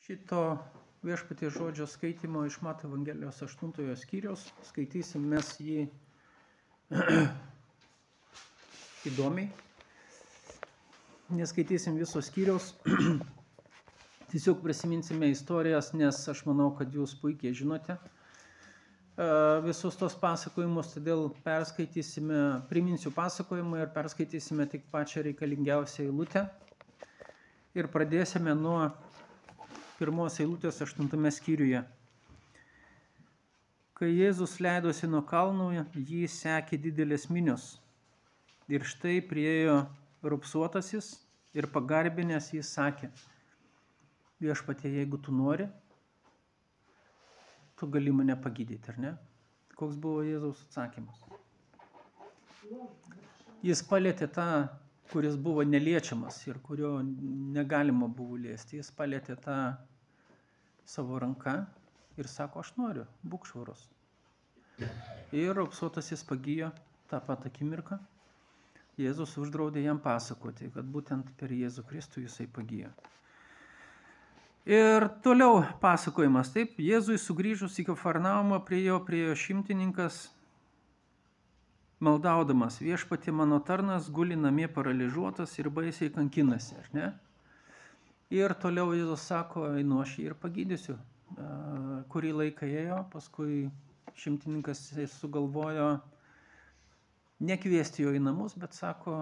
Šito viešpaties žodžio skaitimo iš Mato Evangelijos 8 skyriaus. Skaitysim mes jį įdomiai. Neskaitysim viso skyriaus. Tiesiog prisiminsime istorijas, nes aš manau, kad jūs puikiai žinote visus tos pasakojimus, todėl priminsiu pasakojimą ir perskaitysime tik pačią reikalingiausią eilutę. Ir pradėsime nuo pirmos eilutės 8 skyriuje. Kai Jėzus leidosi nuo kalno, jį sekė didelės minios. Ir štai priėjo raupsuotasis ir pagarbinęs jis sakė: Viešpatie, jeigu tu nori, tu gali mane pagydyti, ar ne? Koks buvo Jėzaus atsakymas? Jis palietė tą, kuris buvo neliečiamas ir kurio negalima buvo liesti. Jis palietė tą savo ranką ir sako: aš noriu, būk švarus. Ir raupsuotasis pagijo tą pat akimirką. Jėzus uždraudė jam pasakoti, kad būtent per Jėzų Kristų jisai pagijo. Ir toliau pasakojimas. Taip, Jėzui sugrįžus į Kafarnaumą priejo šimtininkas, maldaudamas: Viešpatie, mano tarnas guli namie paralyžiuotas ir baisiai kankinasi, ar ne? Ir toliau Jėzus sako: einu aš jį ir pagydysiu. Kurį laiką ėjo, paskui šimtininkas sugalvojo nekviesti jo į namus, bet sako: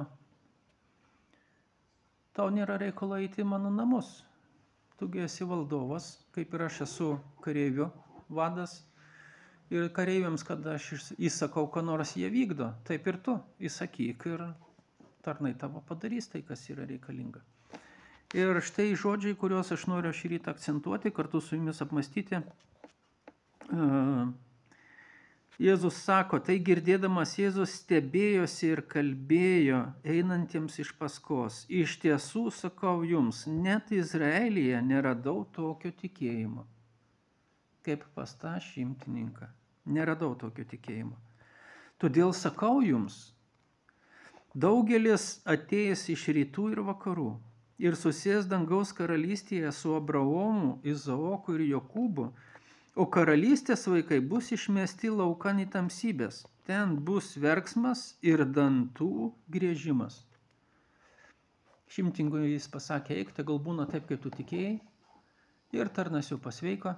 tau nėra reikalo eiti į mano namus. Tugi esi valdovas, kaip ir aš esu kareivių vadas. Ir kareiviams, kada aš įsakau, ką nors jie vykdo, taip ir tu įsakyk ir tarnai tavo padarys tai, kas yra reikalinga. Ir štai žodžiai, kuriuos aš noriu šį rytą akcentuoti, kartu su jumis apmastyti. Jėzus sako, tai girdėdamas Jėzus stebėjosi ir kalbėjo einantiems iš paskos: iš tiesų sakau jums, net Izraelyje neradau tokio tikėjimo, kaip pas tą šimtininką. Neradau tokio tikėjimo. Todėl sakau jums, daugelis atėjęs iš rytų ir vakarų ir susės dangaus karalystėje su Abraomu, Izaoku ir Jokūbu, o karalystės vaikai bus išmesti laukan į tamsybės. Ten bus verksmas ir dantų griežimas. Šimtininkui jis pasakė: eik, tegul būna taip, kaip tu tikėjai. Ir tarnas jau pasveiko.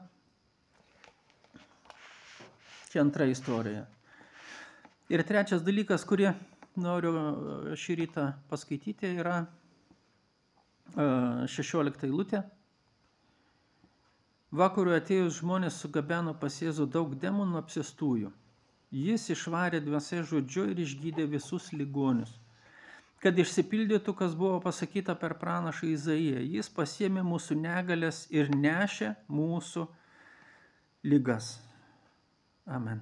Čia antra istorija. Ir trečias dalykas, kurį noriu šį rytą paskaityti, yra 16 eilutė. Vakarui atėjus žmonės sugabeno pas Jėzų daug demonų apsėstųjų. Jis išvarė dvasia žodžiu ir išgydė visus ligonius. Kad išsipildytų, kas buvo pasakyta per pranašą Izaiją, jis pasiėmė mūsų negalės ir nešė mūsų ligas. Amen.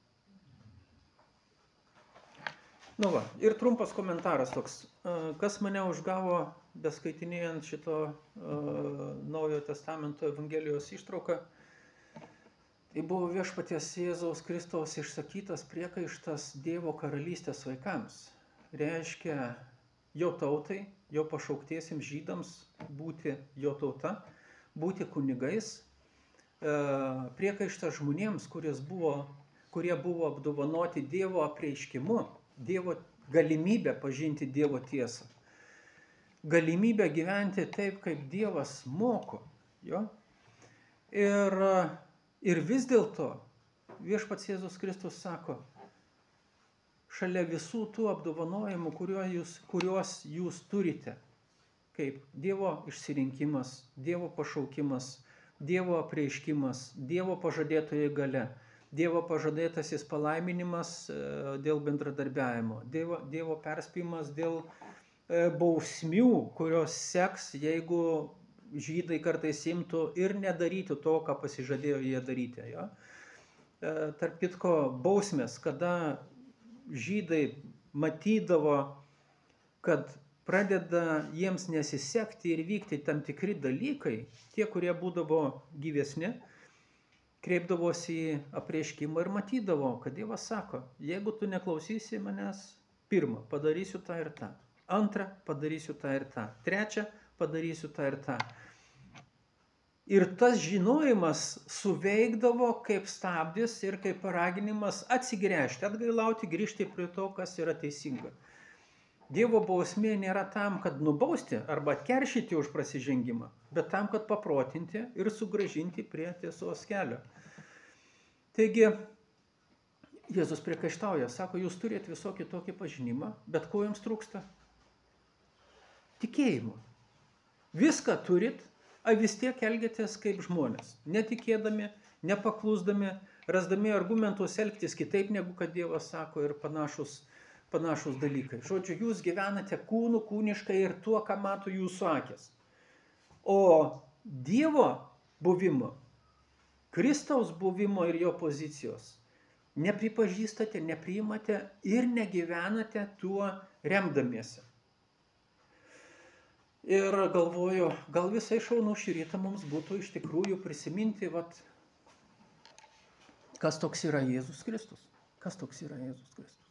Nu va, ir trumpas komentaras toks. Kas mane užgavo beskaitinėjant šito Naujojo Testamento Evangelijos ištrauką, tai buvo viešpaties Jėzaus Kristaus išsakytas priekaištas Dievo karalystės vaikams. Reiškia jo tautai, jo pašauktiesiems žydams būti jo tauta, būti kunigais. Priekaištas žmonėms, kurie buvo apdovanoti Dievo apreiškimu, Dievo galimybę pažinti Dievo tiesą. Galimybę gyventi taip, kaip Dievas moko. Jo? Ir vis dėlto viešpats Jėzus Kristus sako, šalia visų tų apdovanojimų, kuriuos jūs turite, kaip Dievo išsirinkimas, Dievo pašaukimas, Dievo apreiškimas, Dievo pažadėtoji galia, Dievo pažadėtasis palaiminimas dėl bendradarbiavimo, Dievo perspėjimas dėl bausmių, kurios seks, jeigu žydai kartais imtų ir nedarytų to, ką pasižadėjo jie daryti. Jo? Tarp kitko, bausmės, kada žydai matydavo, kad pradeda jiems nesisekti ir vykti tam tikri dalykai, tie, kurie būdavo gyvesni, kreipdavosi į apreiškimą ir matydavo, kad Dievas sako: jeigu tu neklausysi manęs, pirmą, padarysiu tą ir tą. Antrą, padarysiu tą ir tą. Trečią, padarysiu tą ir tą. Ir tas žinojimas suveikdavo kaip stabdis ir kaip paraginimas atsigręžti, atgailauti, grįžti prie to, kas yra teisinga. Dievo bausmė nėra tam, kad nubausti arba atkeršyti už prasižengimą, bet tam, kad paprotinti ir sugrąžinti prie tiesos kelio. Taigi, Jėzus priekaištauja, sako, jūs turite visokį tokį pažinimą, bet ko jums trūksta? Tikėjimo. Viską turit, o vis tiek elgiatės kaip žmonės, netikėdami, nepaklusdami, rasdami argumentus elgtis kitaip, negu kad Dievas sako ir panašus dalykai. Žodžiu, jūs gyvenate kūnu, kūniškai ir tuo, ką mato jūsų akis. O Dievo buvimo, Kristaus buvimo ir jo pozicijos nepripažįstate, nepriimate ir negyvenate tuo remdamiesi. Ir galvoju, gal visai šaunu šį rytą mums būtų iš tikrųjų prisiminti, kas toks yra Jėzus Kristus. Kas toks yra Jėzus Kristus.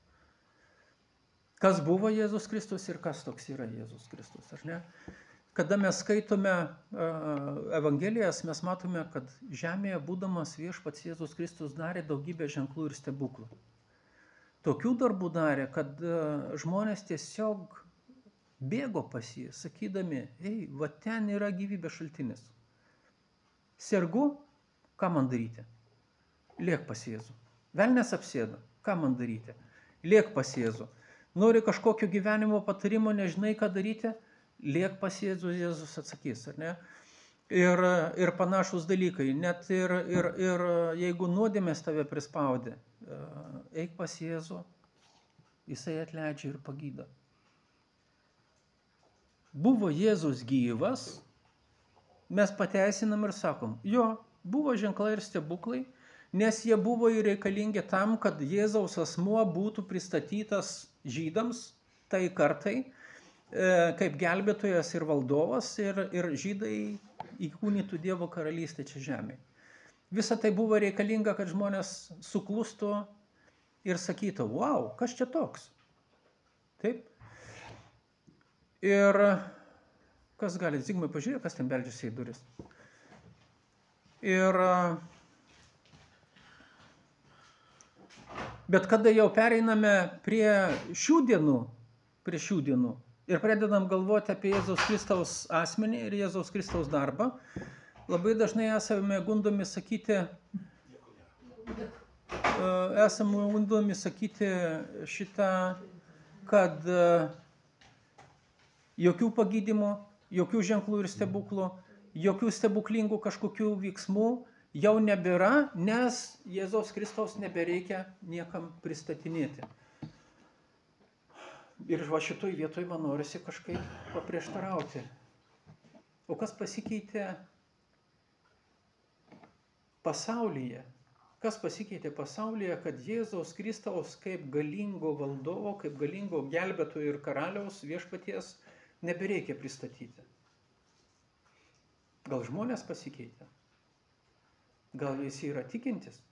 Kas buvo Jėzus Kristus ir kas toks yra Jėzus Kristus, ar ne? Kada mes skaitome Evangelijas, mes matome, kad žemėje būdamas viešpats Jėzus Kristus darė daugybę ženklų ir stebuklų. Tokių darbų darė, kad žmonės tiesiog bėgo pas jį, sakydami, va ten yra gyvybės šaltinis. Sergu, ką man daryti? Liek pas Jėzų. Velnias apsėdo, ką man daryti? Liek pas Jėzų. Nori kažkokio gyvenimo patarimo, nežinai, ką daryti? Liek pas Jėzų, Jėzus atsakys, ar ne? Ir panašus dalykai. Net ir jeigu nuodėmės tave prispaudė, eik pas Jėzų, jisai atleidžia ir pagydo. Buvo Jėzus gyvas, mes pateisinam ir sakom, jo, buvo ženklai ir stebuklai, nes jie buvo ir reikalingi tam, kad Jėzaus asmuo būtų pristatytas žydams tai kartai, kaip gelbėtojas ir valdovas, ir žydai įkūnytų Dievo karalystę čia žemėje. Visa tai buvo reikalinga, kad žmonės suklustų ir sakytų, wow, kas čia toks? Taip. Ir kas gali, Zigmai, pažiūrėk, kas ten beldžiasi į duris. Bet kada jau pereiname prie šių dienų, ir pradedam galvoti apie Jėzaus Kristaus asmenį ir Jėzaus Kristaus darbą, labai dažnai esame gundomi sakyti šitą, kad jokių pagydymų, jokių ženklų ir stebuklų, jokių stebuklingų kažkokių veiksmų jau nebėra, nes Jėzaus Kristaus nebereikia niekam pristatinėti. Ir va šitoj vietoj man norisi kažkaip paprieštarauti. O kas pasikeitė pasaulyje? Kas pasikeitė pasaulyje, kad Jėzaus Kristaus kaip galingo valdovo, kaip galingo gelbėtojo ir karaliaus viešpaties nebereikia pristatyti? Gal žmonės pasikeitė? Gal visi yra tikintis?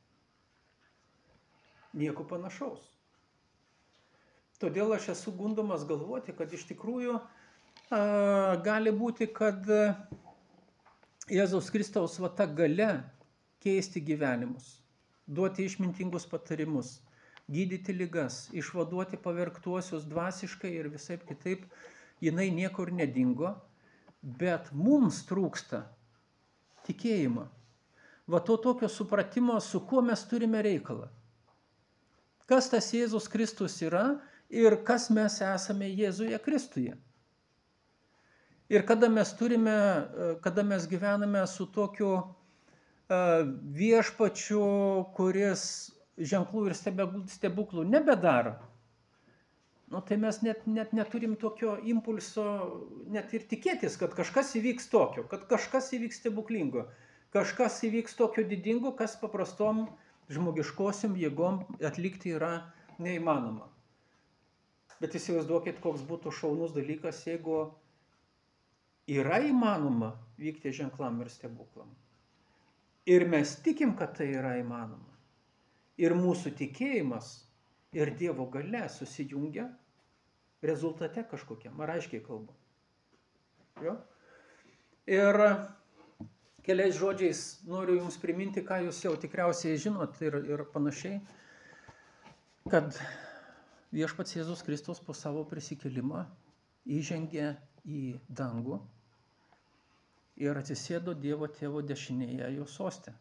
Nieko panašaus. Todėl aš esu gundomas galvoti, kad iš tikrųjų gali būti, kad Jėzaus Kristaus ta galia keisti gyvenimus, duoti išmintingus patarimus, gydyti ligas, išvaduoti pavergtuosius dvasiškai ir visaip kitaip, jinai niekur nedingo, bet mums trūksta tikėjimo. Va to tokio supratimo, su kuo mes turime reikalą. Kas tas Jėzus Kristus yra ir kas mes esame Jėzuje Kristuje. Ir kada mes gyvename su tokiu viešpačiu, kuris ženklų ir stebuklų nebedaro, tai mes net neturim tokio impulso net ir tikėtis, kad kažkas įvyks tokio, kad kažkas įvyks stebuklingo, kažkas įvyks tokio didingo, kas paprastom žmogiškosiom jėgom atlikti yra neįmanoma. Bet įsivaizduokit, koks būtų šaunus dalykas, jeigu yra įmanoma vykti ženklam ir stebuklam. Ir mes tikim, kad tai yra įmanoma. Ir mūsų tikėjimas ir Dievo galia susijungia rezultate kažkokiam, ar aiškiai kalbu. Jo? Ir keliais žodžiais noriu jums priminti, ką jūs jau tikriausiai žinot ir panašiai, kad viešpats Jėzus Kristus po savo prisikėlimą įžengė į dangų ir atsisėdo Dievo Tėvo dešinėje jo soste.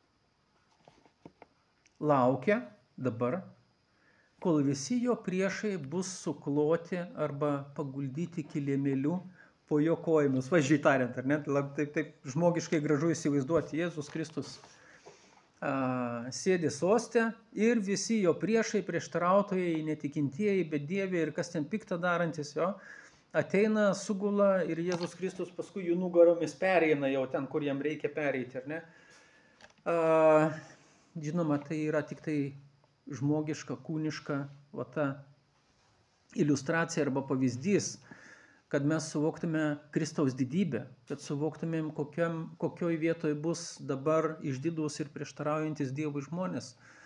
Laukia dabar, kol visi jo priešai bus sukloti arba paguldyti kilimėliu po jo kojomis. Važiai tariant, ar ne? Taip žmogiškai gražu įsivaizduoti. Jėzus Kristus sėdi soste ir visi jo priešai, prieštarautojai, netikintieji, bedieviai ir kas ten piktą darantis jo, ateina, sugula ir Jėzus Kristus paskui jų nugaromis pereina jau ten, kur jam reikia pereiti, ar ne? Žinoma, tai yra tik tai žmogiška, kūniška ta iliustracija arba pavyzdys, kad mes suvoktume Kristaus didybę, kad suvoktumėm, kokioj vietoje bus dabar išdidūs ir prieštaraujantis Dievui žmonės.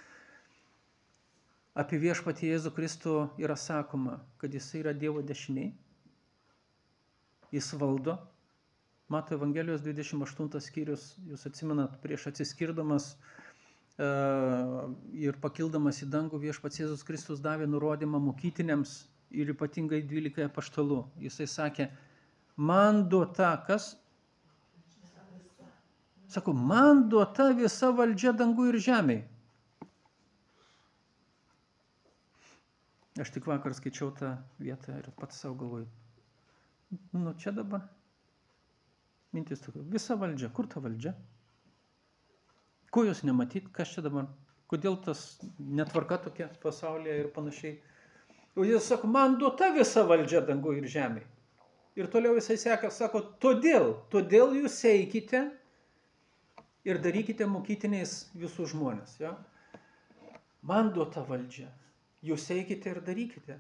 Apie viešpatį Jėzų Kristų yra sakoma, kad jis yra Dievo dešiniai, jis valdo. Mato Evangelijos 28 skyrius, jūs atsimenat, prieš atsiskirdamas ir pakildamas į dangų viešpats Jėzus Kristus davė nurodymą mokytiniams ir ypatingai 12 apaštalų. Jisai sakė, man duota kas? Sako, man duota visa valdžia dangų ir žemėj. Aš tik vakar skaičiau tą vietą ir pats savo galvoju. Nu čia dabar. Mintis tokia, visa valdžia. Kur ta valdžia? Ko jūs nematyt, kas čia dabar? Kodėl tas netvarka tokia pasaulyje ir panašiai? O jis sako, man duota visa valdžia dangų ir žemėj. Ir toliau jisai seka, sako, todėl jūs eikite ir darykite mokytiniais visus žmonės. Ja? Man duota valdžia. Jūs eikite ir darykite.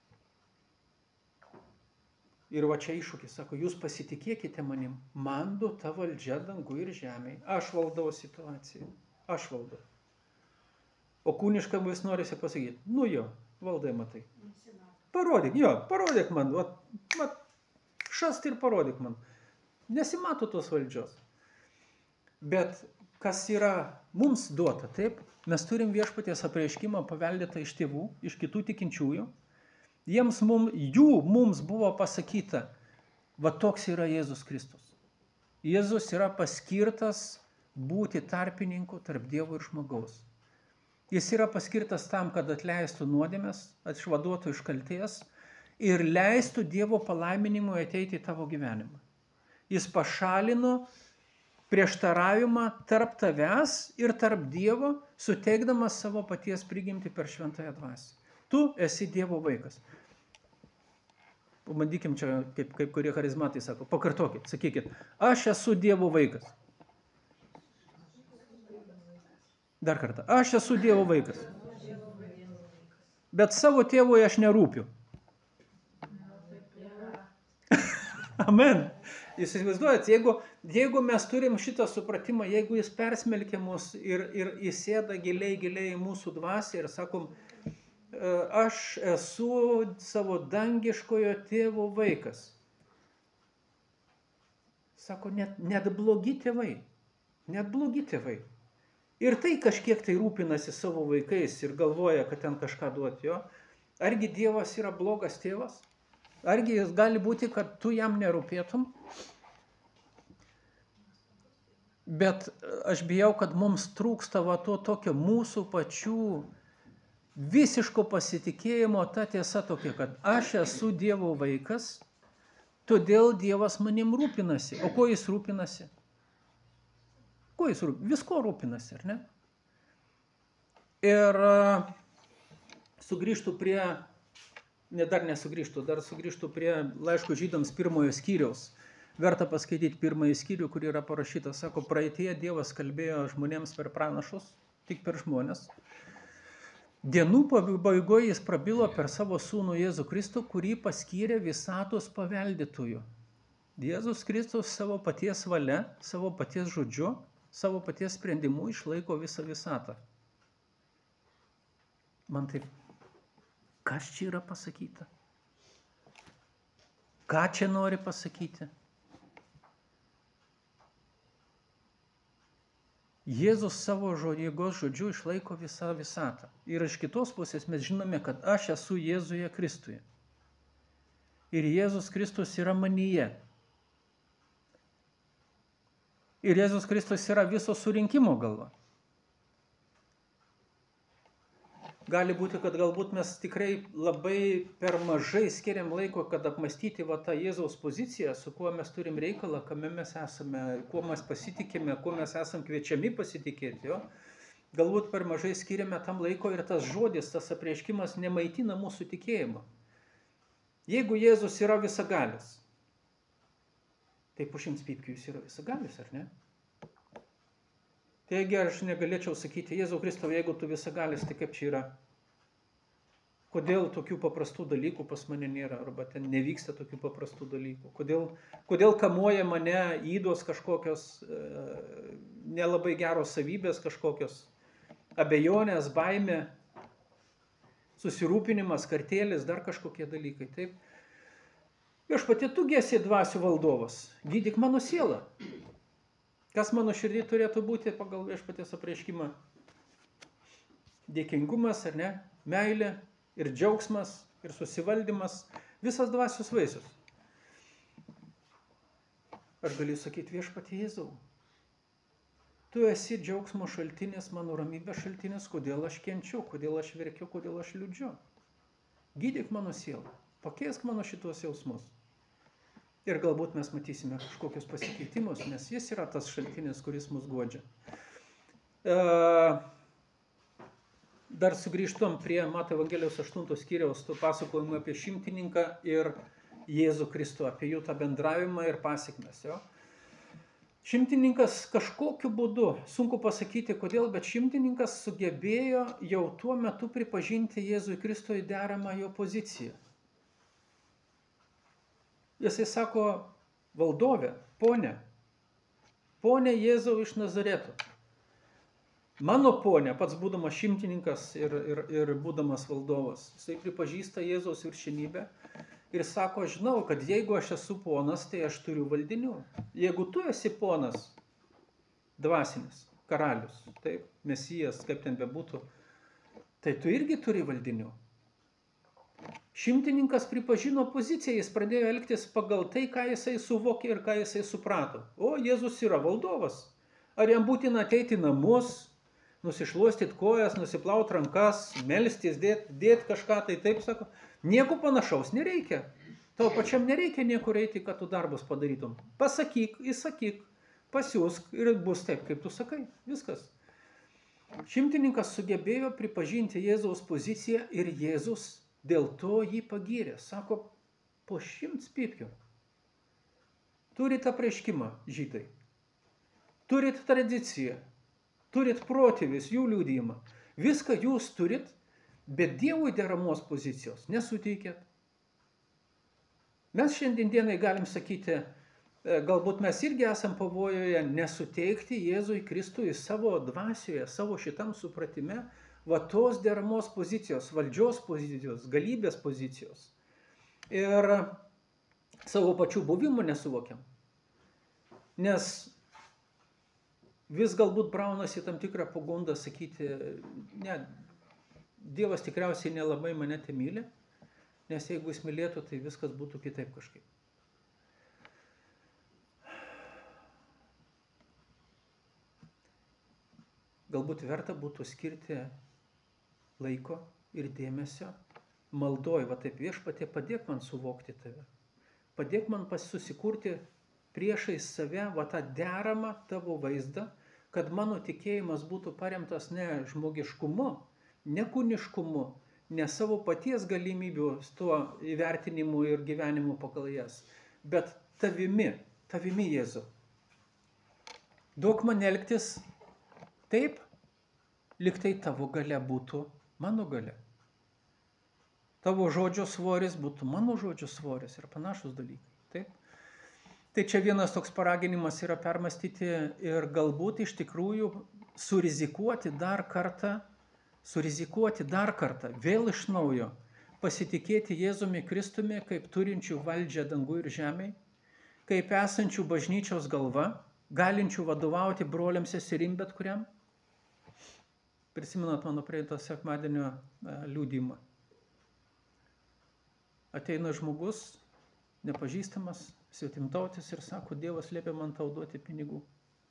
Ir va čia iššūkis, sako, jūs pasitikėkite manim, man duota valdžia dangų ir žemėj. Aš valdau situaciją, aš valdau. O kūniškam vis norisi pasakyti, nu jo, valdai matai. Parodyk man, šast ir parodyk man. Nesimato tos valdžios. Bet kas yra mums duota, taip? Mes turim viešpaties apreiškimą paveldėtą iš tėvų, iš kitų tikinčiųjų. Mums buvo pasakyta, va toks yra Jėzus Kristus. Jėzus yra paskirtas būti tarpininku tarp Dievo ir žmogaus. Jis yra paskirtas tam, kad atleistų nuodėmes, išvaduotų iš kaltės ir leistų Dievo palaiminimui ateiti į tavo gyvenimą. Jis pašalino prieštaravimą tarp tavęs ir tarp Dievo, suteikdamas savo paties prigimtį per šventąją dvasią. Tu esi Dievo vaikas. Pabandykim čia, kaip kurie charizmatai sako, pakartokit, sakykit, aš esu Dievo vaikas. Dar kartą, aš esu Dievo vaikas. Bet savo tėvui aš nerūpiu. Amen. Jūs įsivaizduojat, jeigu mes turim šitą supratimą, jeigu jis persmelkia mus ir įsėda giliai į mūsų dvasią ir sakom, aš esu savo dangiškojo tėvo vaikas. Sako, net blogi tėvai. Net blogi tėvai. Ir tai kažkiek tai rūpinasi savo vaikais ir galvoja, kad ten kažką duoti jo. Argi Dievas yra blogas tėvas? Argi jis gali būti, kad tu jam nerūpėtum? Bet aš bijau, kad mums trūksta va to tokio mūsų pačių visiško pasitikėjimo, ta tiesa tokia, kad aš esu Dievo vaikas, todėl Dievas manim rūpinasi. O ko jis rūpinasi? Ko jis rūpinasi? Visko rūpinasi, ar ne? Ir sugrįžtų prie laiško žydams 1 skyriaus. Verta paskaityti 1 skyrių, kur yra parašyta, sako, praeityje Dievas kalbėjo žmonėms per pranašus, tik per žmonės. Dienų pabaigoje jis prabilo per savo sūnų Jėzų Kristų, kurį paskyrė visatos paveldėtoju. Jėzus Kristus savo paties valia, savo paties žodžiu, savo paties sprendimu išlaiko visą visatą. Man taip, kas čia yra pasakyta? Ką čia nori pasakyti? Jėzus savo jėgos žodžiu išlaiko visą visatą. Ir iš kitos pusės mes žinome, kad aš esu Jėzuje Kristuje. Ir Jėzus Kristus yra manyje. Ir Jėzus Kristus yra viso surinkimo galva. Gali būti, kad galbūt mes tikrai labai per mažai skiriam laiko, kad apmastyti tą Jėzaus poziciją, su kuo mes turim reikalą, kame mes esame, kuo mes pasitikime, kuo mes esam kviečiami pasitikėti. Jo? Galbūt per mažai skiriame tam laiko ir tas žodis, tas apreiškimas nemaitina mūsų tikėjimą. Jeigu Jėzus yra visagalis, tai po 100 pypkių jis yra visagalis, ar ne? Taigi aš negalėčiau sakyti, Jėzau Kristau, jeigu tu visagalis, tai kaip čia yra? Kodėl tokių paprastų dalykų pas mane nėra, arba ten nevyksta tokių paprastų dalykų? Kodėl kamuoja mane ydos kažkokios, nelabai geros savybės kažkokios, abejonės, baimė, susirūpinimas, kartėlis, dar kažkokie dalykai, taip? Viešpatie, tu esi dvasių valdovas, gydyk mano sielą. Kas mano širdį turėtų būti pagal Viešpaties apreiškimą? Dėkingumas, ar ne? Meilė ir džiaugsmas ir susivaldymas, visas dvasios vaisius. Aš galiu sakyti, Viešpatie Jėzau, tu esi džiaugsmo šaltinis, mano ramybės šaltinis, kodėl aš kenčiu, kodėl aš verkiu, kodėl aš liūdžiu. Gydyk mano sielą, pakeisk mano šitos jausmus. Ir galbūt mes matysime kažkokius pasikeitimus, nes jis yra tas šaltinis, kuris mus guodžia. Dar sugrįžtom prie Mato Evangelijos 8 skyriaus, to pasakojimo apie šimtininką ir Jėzų Kristų, apie jų tą bendravimą ir pasekmes. Jo? Šimtininkas kažkokiu būdu, sunku pasakyti kodėl, bet šimtininkas sugebėjo jau tuo metu pripažinti Jėzui Kristui deramą jo poziciją. Jisai sako, valdove, ponė Jėzau iš Nazareto. Mano ponė, pats būdamas šimtininkas ir būdamas valdovas, jisai pripažįsta Jėzaus viršenybę ir sako, žinau, kad jeigu aš esu ponas, tai aš turiu valdinių. Jeigu tu esi ponas, dvasinis, karalius, taip, mesijas, kaip ten bebūtų, tai tu irgi turi valdinių. Šimtininkas pripažino poziciją, jis pradėjo elgtis pagal tai, ką jisai suvokė ir ką jisai suprato. O, Jėzus yra valdovas. Ar jam būtina ateiti į namus, nusišluostyti kojas, nusiplauti rankas, melstis, dėti kažką, tai taip sako. Nieko panašaus nereikia. Tau pačiam nereikia niekur eiti, kad tu darbus padarytum. Pasakyk, įsakyk, pasiūsk ir bus taip, kaip tu sakai. Viskas. Šimtininkas sugebėjo pripažinti Jėzaus poziciją ir Jėzus dėl to jį pagyrė. Sako, po 100 pypkių. Turit apreiškimą, žydai. Turit tradiciją. Turit protėvius, jų liudijimą. Viską jūs turit, bet Dievui deramos pozicijos nesuteikėt. Mes šiandien dienai galim sakyti, galbūt mes irgi esam pavojoje nesuteikti Jėzui Kristui savo dvasioje, savo šitam supratime, va tos deramos pozicijos, valdžios pozicijos, galybės pozicijos. Ir savo pačių buvimų nesuvokiam. Nes vis galbūt braunasi tam tikrą pagundą sakyti, ne, Dievas tikriausiai nelabai mane te myli, nes jeigu jis mylėtų, tai viskas būtų kitaip kažkaip. Galbūt verta būtų skirti laiko ir dėmesio maldoj, va taip, Viešpatie, padėk man suvokti tave. Padėk man susikurti priešais save va tą deramą tavo vaizdą, kad mano tikėjimas būtų paremtas ne žmogiškumu, ne kūniškumu, ne savo paties galimybių tuo įvertinimu ir gyvenimu pagal jas, bet tavimi Jėzau. Duok man elgtis taip, lyg tai tavo galia būtų mano galia. Tavo žodžio svoris būtų mano žodžio svoris ir panašus dalykai. Taip? Tai čia vienas toks paraginimas yra permastyti ir galbūt iš tikrųjų surizikuoti dar kartą, vėl iš naujo, pasitikėti Jėzumi Kristumi kaip turinčių valdžią dangų ir žemėj, kaip esančių bažnyčios galva, galinčių vadovauti broliams seserim bet kuriam. Prisimenat mano praeito sekmadienio liudijimą. Ateina žmogus, nepažįstamas, svetimtautis ir sako, Dievas liepia man tau duoti pinigų.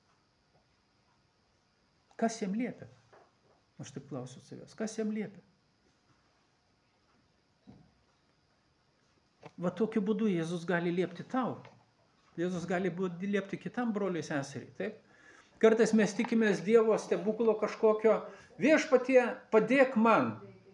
Kas jam liepia? Aš taip klausiu savęs. Kas jam liepia? Va tokiu būdu Jėzus gali liepti tau. Jėzus gali liepti kitam broliui seseriai. Taip? Kartais mes tikimės Dievo stebuklo kažkokio, viešpatie, padėk man.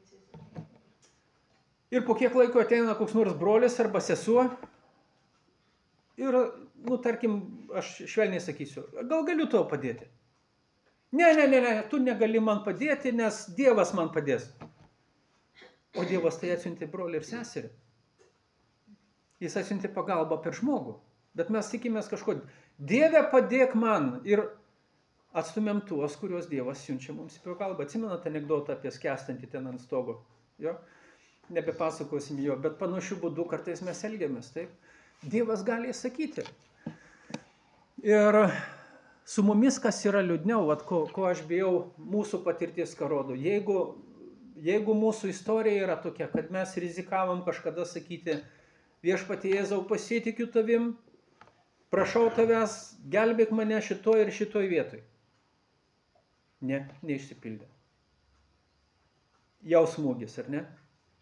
Ir po kiek laiko ateina koks nors brolis arba sesuo. Ir, tarkim, aš švelniai sakysiu, gal galiu tau padėti? Ne, tu negali man padėti, nes Dievas man padės. O Dievas tai atsiuntė brolį ir seserį. Jis atsiuntė pagalbą per žmogų. Bet mes tikimės kažko, Dieve padėk man. Ir atstumėm tuos, kuriuos Dievas siunčia mums į pagalbą. Atsimenate anekdotą apie skęstantį ten ant stogo? Jo? Nebepasakosim jo, bet panašių būdų kartais mes elgiamės. Taip? Dievas gali sakyti. Ir su mumis kas yra liūdniau, ko aš bijau, mūsų patirtis ką rodo. Jeigu mūsų istorija yra tokia, kad mes rizikavom kažkada sakyti, viešpatie Jėzau, pasitikiu tavim, prašau tavęs, gelbėk mane šitoj ir šitoj vietoj. Ne, neišsipildė. Jau smūgis, ar ne?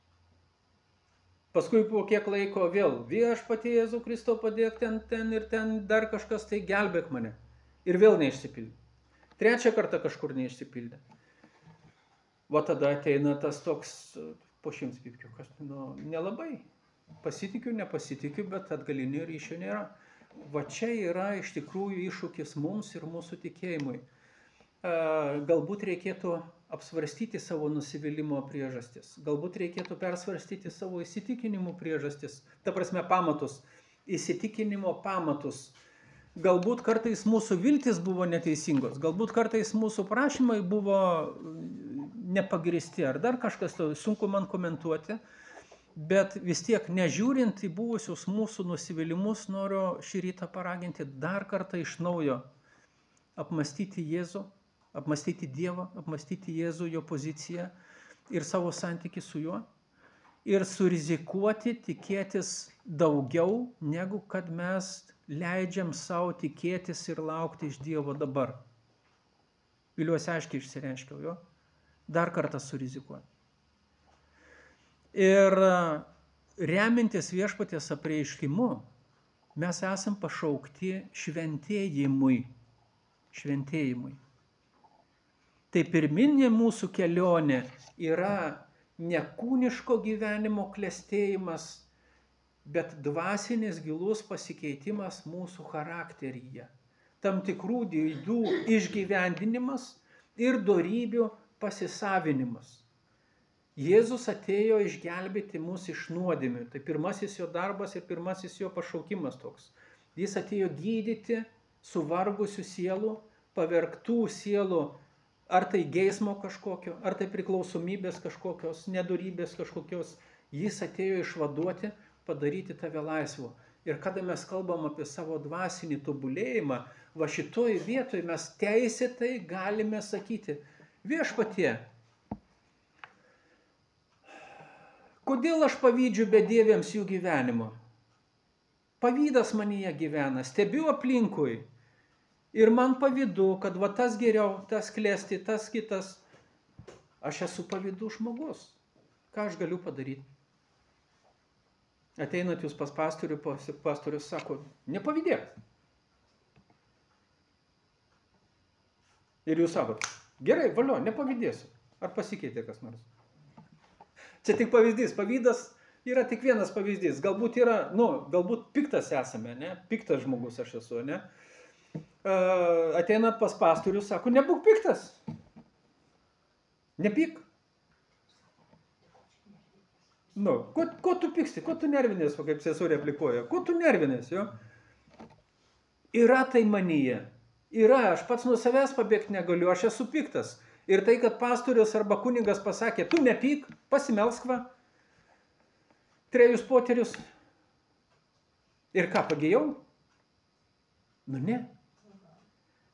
Paskui po kiek laiko vėl, viešpatie Jėzau Kristau, padėk ten ir ten, dar kažkas, tai gelbėk mane. Ir vėl neišsipildė. Trečią kartą kažkur neišsipildė. Va tada ateina tas toks po 100 pypkių, kas nelabai. Pasitikiu, nepasitikiu, bet atgalinio ryšio nėra. Va čia yra iš tikrųjų iššūkis mums ir mūsų tikėjimui. Galbūt reikėtų apsvarstyti savo nusivylimo priežastis. Galbūt reikėtų persvarstyti savo įsitikinimų priežastis. Ta prasme pamatus. Įsitikinimo pamatus. Galbūt kartais mūsų viltis buvo neteisingos. Galbūt kartais mūsų prašymai buvo nepagristi. Ar dar kažkas, sunku man komentuoti. Bet vis tiek, nežiūrint į buvusius mūsų nusivylimus, noriu šį rytą paraginti dar kartą iš naujo apmąstyti Jėzų, apmąstyti Dievą, apmąstyti Jėzų, jo poziciją ir savo santykį su juo. Ir surizikuoti, tikėtis daugiau, negu kad mes leidžiam savo tikėtis ir laukti iš Dievo dabar. Viliuosi aiškiai išsireiškiau, jo? Dar kartą surizikuoti. Ir remintis viešpaties apreiškimu, mes esam pašaukti šventėjimui. Šventėjimui. Tai pirminė mūsų kelionė yra ne kūniško gyvenimo klestėjimas, bet dvasinis gilus pasikeitimas mūsų charakteryje. Tam tikrų didų išgyvendinimas ir dorybių pasisavinimas. Jėzus atėjo išgelbėti mus iš nuodėmių. Tai pirmasis jo darbas ir pirmasis jo pašaukimas toks. Jis atėjo gydyti suvargusių sielų, pavergtų sielų, ar tai geismo kažkokio, ar tai priklausomybės kažkokios, nedorybės kažkokios. Jis atėjo išvaduoti, padaryti tave laisvu. Ir kada mes kalbam apie savo dvasinį tobulėjimą, va šitoj vietoj mes teisėtai galime sakyti, viešpatie, kodėl aš pavydžiu bedieviams jų gyvenimo? Pavydas manyje gyvena, stebiu aplinkui ir man pavydu, kad va tas geriau, tas klesti, tas kitas. Aš esu pavydų žmogus. Ką aš galiu padaryti? Ateinat jūs pas pastorių, pastorius sako, nepavydėk. Ir jūs sakot, gerai, valio, nepavydėsiu. Ar pasikeitė kas nors? Čia tik pavyzdys. Pavydas yra tik vienas pavyzdys. Galbūt yra, galbūt piktas esame, ne? Piktas žmogus aš esu, ne? Ateina pas pastorius, sako, nebūk piktas. Nepyk. Ko tu pyksti, ko tu nervinės, kaip sesuo replikuoja, ko tu nervinės, jo? Yra tai manyje. Yra, aš pats nuo savęs pabėgti negaliu, aš esu piktas. Ir tai, kad pastorius arba kunigas pasakė, tu nepyk, pasimelsk va, 3 poterius. Ir ką, pagėjau? Ne.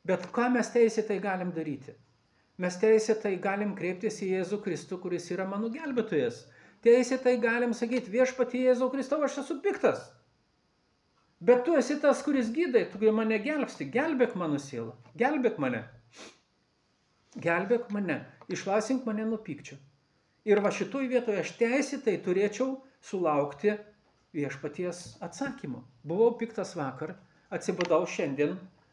Bet ką mes teisėtai galim daryti? Mes teisėtai galim kreiptis į Jėzų Kristų, kuris yra mano gelbėtojas. Teisėtai galim sakyti, viešpatie Jėzau Kristau, aš esu piktas. Bet tu esi tas, kuris gydai, tu mane gelbsti, gelbėk mano sielą, gelbėk mane. Gelbėk mane, išlaisvink mane nuo pykčio. Ir va šitoj vietoje aš teisėtai turėčiau sulaukti viešpaties atsakymo. Buvau piktas vakar, atsibudau šiandien,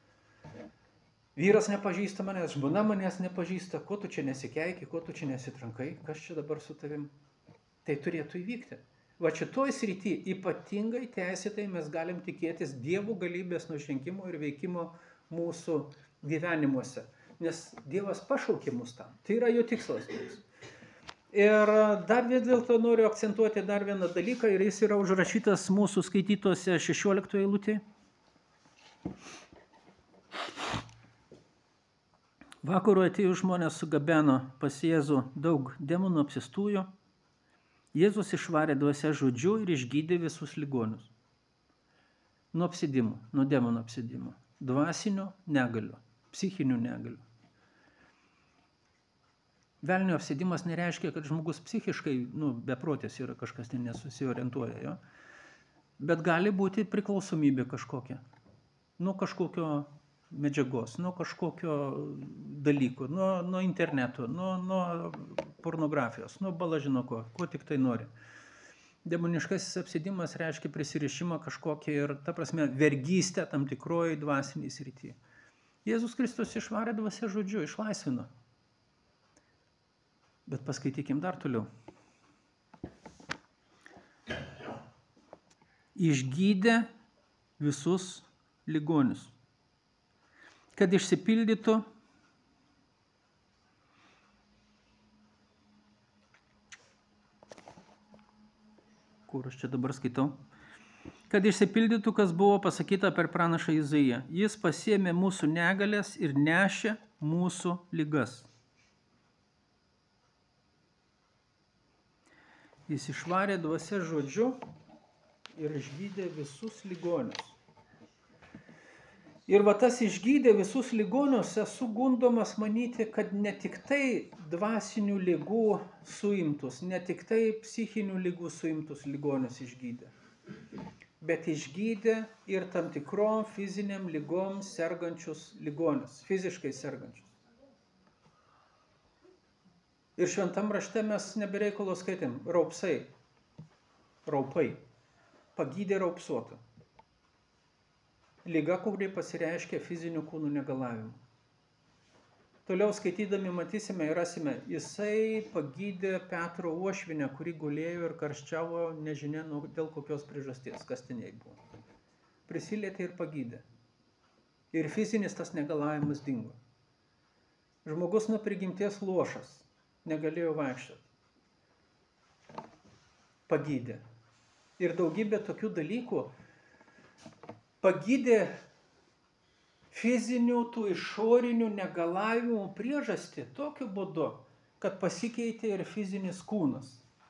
vyras nepažįsta manęs, žmona manęs nepažįsta, ko tu čia nesikeiki, ko tu čia nesitrankai, kas čia dabar su tavim. Tai turėtų įvykti. Va šitoj srity ypatingai teisėtai mes galim tikėtis Dievo galybės nužengimo ir veikimo mūsų gyvenimuose. Nes Dievas pašaukė mus tam. Tai yra jo tikslas. Ir dar vis dėlto noriu akcentuoti dar vieną dalyką ir jis yra užrašytas mūsų skaitytose 16 eilutėje. Vakarų atėjus žmonės sugabeno pas Jėzų daug demonų apsistųjų. Jėzus išvarė dvasia žodžiu ir išgydė visus ligonius. Nuo apsėdimų, nuo demonų apsėdimų, dvasinio negalių, psichinių negalių. Velnio apsėdimas nereiškia, kad žmogus psichiškai, beprotės yra, kažkas ten nesusiorientuoja, jo? Bet gali būti priklausomybė kažkokia, nuo kažkokio medžiagos, nuo kažkokio dalyko, nuo interneto, nuo pornografijos, nuo balažino ko tik tai nori. Demoniškasis apsėdimas reiškia prisirišimą kažkokią ir, ta prasme, vergystę tam tikroji dvasiniai srity. Jėzus Kristus išvarė dvasia žodžiu, išlaisvino. Bet paskaitykim dar toliau. Išgydė visus ligonius, kad išsipildytų kur aš čia dabar skaitau, kad išsipildytų, kas buvo pasakyta per pranašą Izaiją. Jis pasiėmė mūsų negalės ir nešė mūsų ligas. Jis išvarė dvasia žodžiu ir išgydė visus ligonius. Ir va tas išgydė visus ligonius, esu gundomas manyti, kad ne tik tai dvasinių ligų suimtus, ne tik tai psichinių ligų suimtus ligonius išgydė, bet išgydė ir tam tikrom fiziniam ligom sergančius ligonius, fiziškai sergančius. Ir šventam rašte mes nebereikalo skaitėm, raupai, pagydė raupsuotą. Liga, kuri pasireiškia fizinių kūnų negalavimu. Toliau skaitydami matysime ir rasime, jisai pagydė Petro uošvinę, kuri gulėjo ir karščiavo nežinia dėl kokios priežasties, kas ten jai buvo. Prisilietė ir pagydė. Ir fizinis tas negalavimas dingo. Žmogus nuo prigimties luošas, negalėjo vaikščioti. Pagydė. Ir daugybė tokių dalykų pagydė fizinių, tų išorinių negalavimų priežastį tokiu būdu, kad pasikeitė ir fizinis kūnas.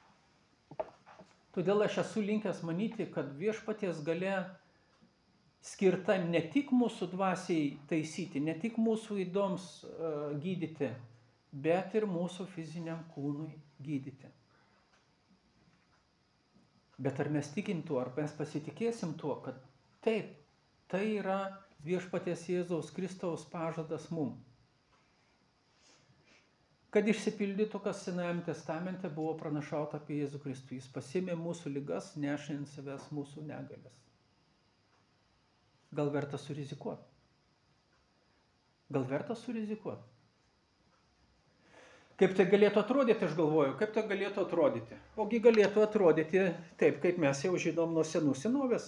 Todėl aš esu linkęs manyti, kad viešpaties galia skirta ne tik mūsų dvasiai taisyti, ne tik mūsų įdoms gydyti, bet ir mūsų fiziniam kūnui gydyti. Bet ar mes tikim tuo, ar mes pasitikėsim tuo, kad taip, tai yra viešpaties Jėzaus Kristaus pažadas mum. Kad išsipildytų, kas Senajame testamente buvo pranašauta apie Jėzų Kristų. Jis pasiėmė mūsų ligas, nešė ant savęs mūsų negalės. Gal verta surizikuoti? Gal verta surizikuoti? Kaip tai galėtų atrodyti, aš galvoju, kaip tai galėtų atrodyti? Ogi galėtų atrodyti taip, kaip mes jau žinom nuo senų senovės.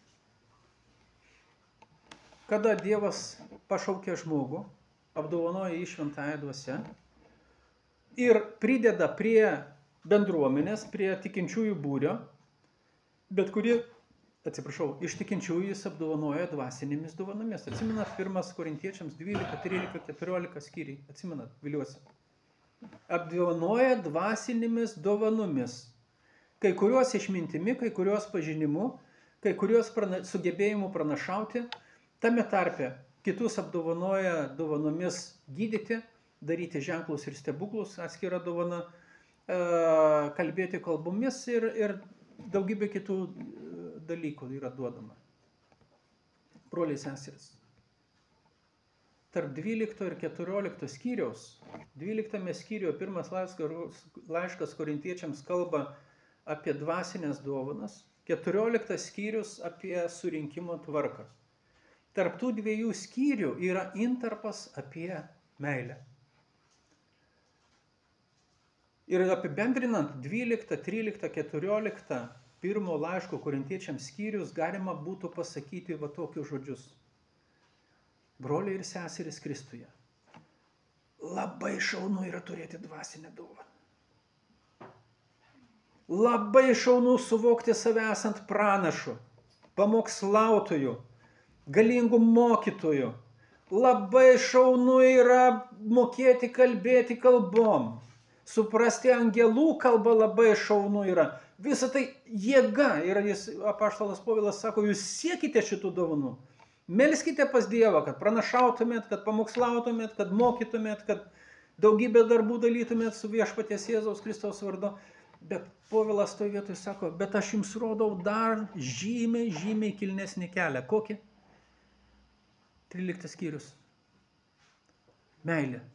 Kada Dievas pašaukė žmogų, apdovanoja jį šventąja dvasia ir prideda prie bendruomenės, prie tikinčiųjų būrio, bet kurie, iš tikinčiųjų jis apdovanoja dvasinėmis dovanomis. Atsimenat 1 Korintiečiams 12, 13, 14 skyriai. Atsimenat, viliuosi. Apdovanoja dvasinėmis dovanomis. Kai kuriuos išmintimi, kai kuriuos pažinimu, kai kuriuos sugebėjimu pranašauti, tame tarpe kitus apdovanoja dovanomis gydyti, daryti ženklus ir stebuklus, atskira dovana, kalbėti kalbomis ir daugybė kitų dalykų yra duodama. Broliai seserys. Tarp 12 ir 14 skyriaus, 12 skyriuje pirmas laiškas korintiečiams kalba apie dvasinės dovanas, 14 skyrius apie surinkimo tvarką. Tarp tų dviejų skyrių yra intarpas apie meilę. Ir apibendrinant 12, 13, 14 pirmo laiško korintiečiams skyrius galima būtų pasakyti va tokius žodžius. Broliai ir seserys Kristuje, labai šaunu yra turėti dvasinę dovaną. Labai šaunu suvokti save esant pranašu, pamokslautoju, galingu mokytoju. Labai šaunu yra mokėti kalbėti kalbom. Suprasti angelų kalbą labai šaunu yra. Visa tai jėga. Ir apaštalas Povilas sako, jūs siekite šitų dovanų. Melskite pas Dievą, kad pranašautumėt, kad pamokslautumėt, kad mokytumėt, kad daugybę darbų dalytumėt su viešpaties Jėzaus Kristaus vardu. Bet Povilas toj vietoj sako, bet aš jums rodau dar žymiai kilnesnį kelią. Kokį? 13 skyrius. Meilė.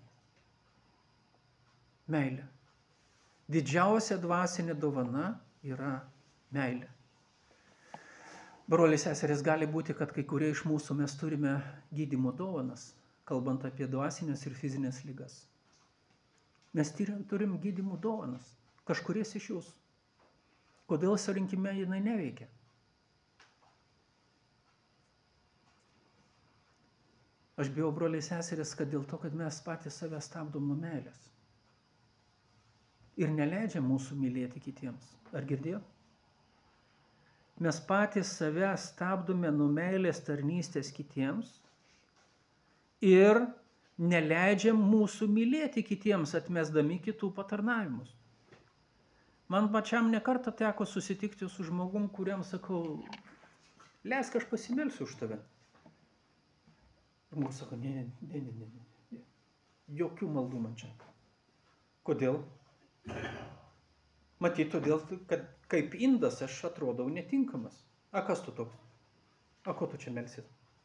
Meilė. Didžiausia dvasinė dovana yra meilė. Broliai seserys, gali būti, kad kai kurie iš mūsų mes turime gydymo dovanas, kalbant apie dvasinės ir fizinės ligas. Mes turim gydymo dovanas, kažkuries iš jūsų. Kodėl surinkime jinai neveikia? Aš bijau, broliai seserys, kad dėl to, kad mes patys save stabdom nuo meilės. Ir neleidžia mūsų mylėti kitiems. Ar girdėjot? Mes patys save stabdome nuo meilės tarnystės kitiems ir neleidžia mūsų mylėti kitiems, atmesdami kitų patarnavimus. Man pačiam nekartą teko susitikti su žmogum, kuriam sakau, leisk aš pasimelsiu už tave. Ir man sako, ne. Jokių maldų man čia. Kodėl? Matyt, todėl, kad kaip indas aš atrodau netinkamas. A kas tu toks? A ko tu čia melsit?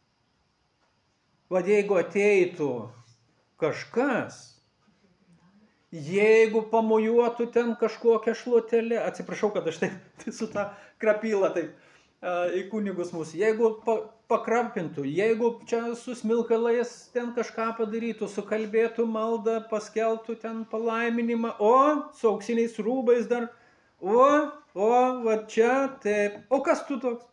Vad jeigu ateitų kažkas, jeigu pamojuotų ten kažkokią šluotelę, atsiprašau, kad aš tai su tą krapylą taip į kunigus mūsų, jeigu pakrampintų, jeigu čia su smilkalais ten kažką padarytų, sukalbėtų maldą, paskelbtų ten palaiminimą, su auksiniais rūbais dar, va čia, taip, o kas tu toks?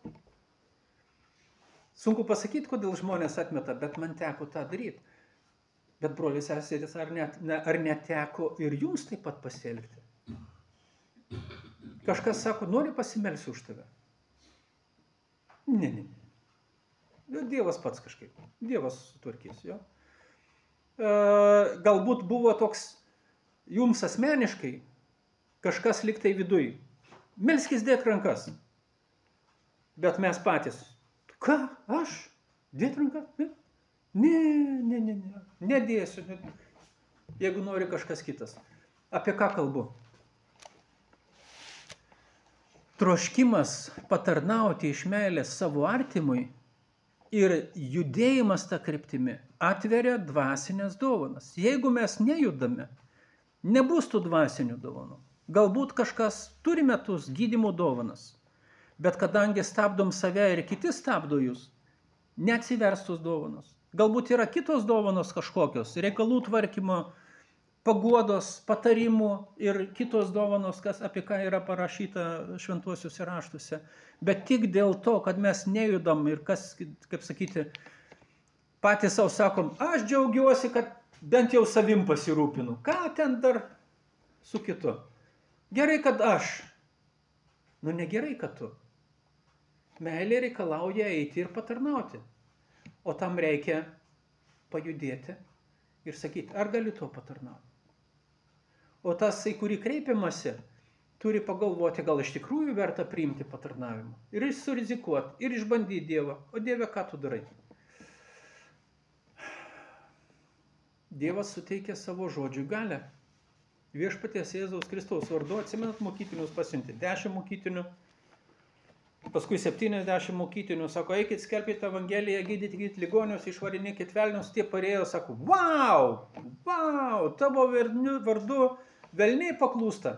Sunku pasakyti, kodėl žmonės atmeta, bet man teko tą daryti. Bet broliai seserys, ar neteko ir jums taip pat pasielgti? Kažkas sako, nori pasimelsiu už tave? Ne. Dievas pats kažkaip. Dievas sutvarkys, jo. Galbūt buvo toks jums asmeniškai kažkas liktai viduj. Melskis dėk rankas. Bet mes patys. Ką? Aš? Dėt rankas? Ne. Nedėsiu. Jeigu nori kažkas kitas. Apie ką kalbu? Troškimas patarnauti iš meilės savo artimui ir judėjimas tą kryptimi atveria dvasinės dovanas. Jeigu mes nejudame, nebus tų dvasinių dovanų. Galbūt kažkas turime tus gydymo dovanas, bet kadangi stabdom save ir kiti stabdo jūs, neatsivers tos dovanos. Galbūt yra kitos dovanos kažkokios, reikalų tvarkymo, paguodos, patarimų ir kitos dovanos, apie ką yra parašyta šventuosiuose raštuose. Bet tik dėl to, kad mes nejudam ir kas, kaip sakyti, patys savo sakom, aš džiaugiuosi, kad bent jau savim pasirūpinu. Ką ten dar su kitu? Gerai, kad aš. Negerai, kad tu. Meilė reikalauja eiti ir patarnauti. O tam reikia pajudėti ir sakyti, ar galiu to patarnauti. O tas, į kurį kreipiamasi, turi pagalvoti, gal iš tikrųjų verta priimti patarnavimą. Ir surizikuoti, ir išbandyti Dievą. O Dieve, ką tu darai? Dievas suteikė savo žodžiui galę. Viešpaties Jėzaus Kristaus vardu, atsimenat, mokytinius pasiuntė. 10 mokytinių, paskui 70 mokytinių. Sako, eikit, skelbkite Evangeliją, gydykit ligonius, išvarinėkit velnius. Tie parėjo, sako, vau, tavo vardu velniai paklūsta.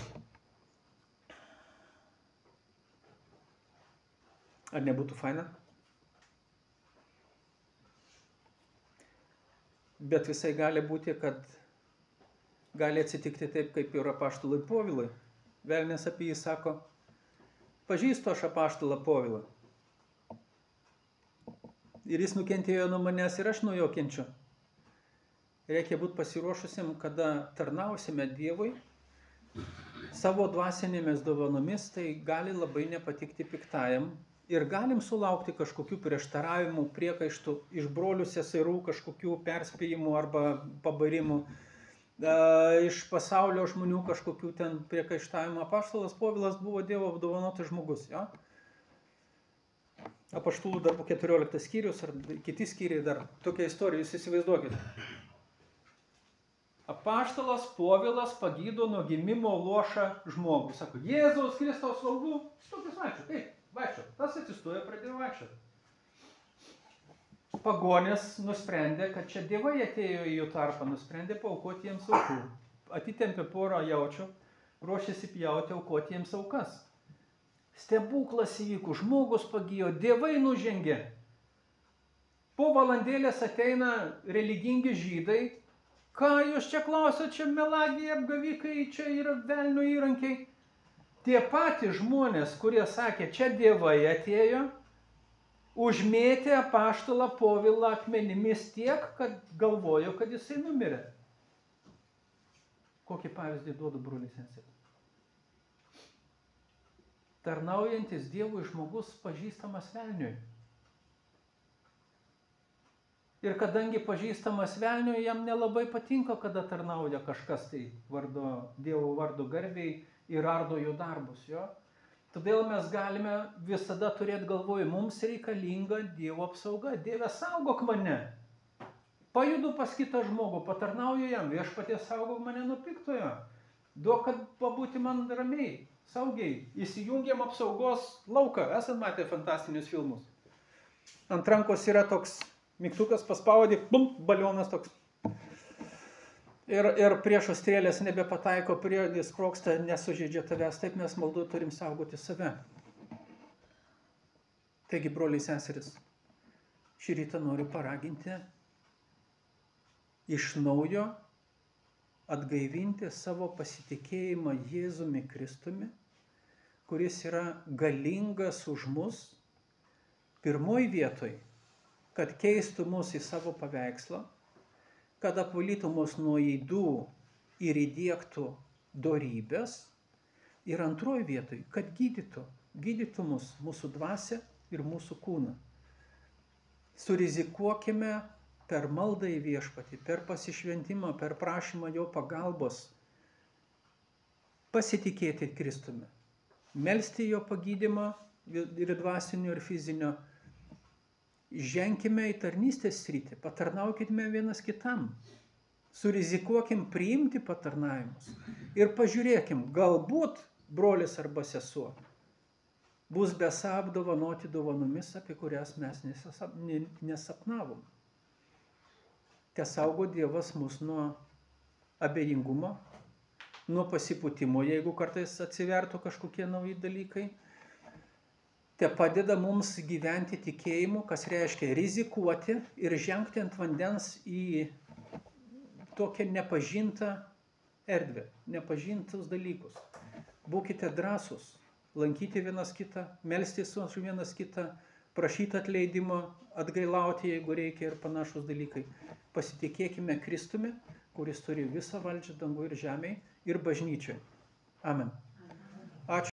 Ar nebūtų faina? Bet visai gali būti, kad gali atsitikti taip, kaip ir apaštalui Povilui. Velnias apie jį sako, pažįstu aš apaštalą Povilą. Ir jis nukentėjo nuo manęs ir aš nuo jo kenčiu. Reikia būti pasiruošusiam, kada tarnausime Dievui savo dvasinėmis dovanomis, tai gali labai nepatikti piktajam. Ir galim sulaukti kažkokių prieštaravimų, priekaištų iš brolių seserų, kažkokių perspėjimų arba pabarimų, iš pasaulio žmonių kažkokių ten priekaištavimų. Apaštalas Povilas buvo Dievo apdovanotas žmogus. Jo? Apaštalų darbų 14 skyrius ar kiti skyriai dar tokia istorija, jūs įsivaizduokit. Apaštalas Povilas pagydo nuo gimimo luošą žmogų. Sako, Jėzaus Kristaus vardu, stokis vaikščio, taip. Vaikščio. Tas atsistojo, pradėjo vaikščioti. Pagonės nusprendė, kad čia dievai atėjo į jų tarpą, nusprendė paaukoti jiems aukų. Atitempė porą jaučių, ruošėsi pjauti, aukoti jiems aukas. Stebuklas įvyko, žmogus pagijo, dievai nužengė. Po valandėlės ateina religingi žydai. Ką jūs čia klausot, čia melagiai, apgavikai, čia yra velnio įrankiai. Tie patys žmonės, kurie sakė, čia dievai atėjo, užmėtė apaštalą Povilą akmenimis tiek, kad galvojo, kad jisai numirė. Kokį pavyzdį duodu, broliai seserys? Tarnaujantis Dievui žmogus pažįstamas velniui. Ir kadangi pažįstamas velniui, jam nelabai patinka, kada tarnauja kažkas tai Dievo vardo garbiai, ir ardo jų darbus. Jo? Todėl mes galime visada turėti galvoj, mums reikalinga Dievo apsauga. Dieve, saugok mane. Pajudu pas kitą žmogų, patarnauju jam, Viešpatie saugok mane nuo piktojo. Duok, kad pabūti man ramiai, saugiai. Įsijungiam apsaugos lauką. Esat matę fantastinius filmus. Ant rankos yra toks mygtukas, paspaudi, bum, balionas toks. Ir priešo strėlės nebepataiko, jis sprogsta, nesužeidžia tavęs. Taip mes maldu turim saugoti save. Taigi, broliai seseris, šį rytą noriu paraginti iš naujo atgaivinti savo pasitikėjimą Jėzumi Kristumi, kuris yra galingas už mus, pirmoj vietoj, kad keistų mus į savo paveikslą, kad apvalytų mus nuo ydų ir įdiegtų dorybės. Ir antroji vietoj, kad gydytų mus, mūsų dvasią ir mūsų kūną. Surizikuokime per maldą į Viešpatį, per pasišventimą, per prašymą jo pagalbos, pasitikėti Kristumi, melsti jo pagydymą ir dvasinio ir fizinio. Ženkime į tarnystės sritį, patarnaukime vienas kitam, surizikuokim priimti patarnavimus ir pažiūrėkim, galbūt brolis arba sesuo bus besą apdovanoti dovanomis, apie kurias mes nesapnavom. Tesaugo Dievas mus nuo abejingumo, nuo pasipūtimo, jeigu kartais atsivertų kažkokie nauji dalykai. Te padeda mums gyventi tikėjimu, kas reiškia rizikuoti ir žengti ant vandens į tokią nepažintą erdvę, nepažintus dalykus. Būkite drąsūs, lankyti vienas kitą, melstis už vienas kitą, prašyti atleidimo, atgailauti, jeigu reikia ir panašus dalykai. Pasitikėkime Kristumi, kuris turi visą valdžią danguje ir žemėje ir bažnyčioje. Amen.